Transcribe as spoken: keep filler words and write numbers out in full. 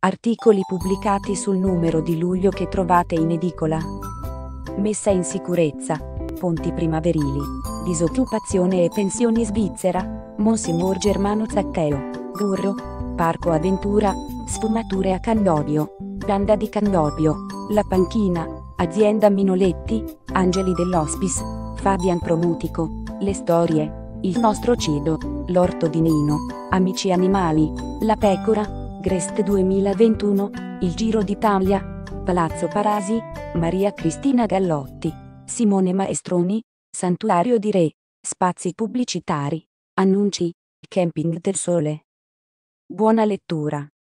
Articoli pubblicati sul numero di luglio che trovate in edicola. Messa in sicurezza. Ponti primaverili. Disoccupazione e pensioni svizzera. Monsignor Germano Zatteo. Burro. Parco Avventura. Sfumature a Cannobio. Banda di Cannobio. La Panchina. Azienda Minoletti. Angeli dell'Hospice. Fabian Promutico. Le storie. Il nostro cibo. L'orto di Nino. Amici animali. La pecora. Grest duemilaventuno, il Giro d'Italia, Palazzo Parasi, Maria Cristina Gallotti, Simone Maestroni, Santuario di Re, spazi pubblicitari, annunci, Camping del Sole. Buona lettura.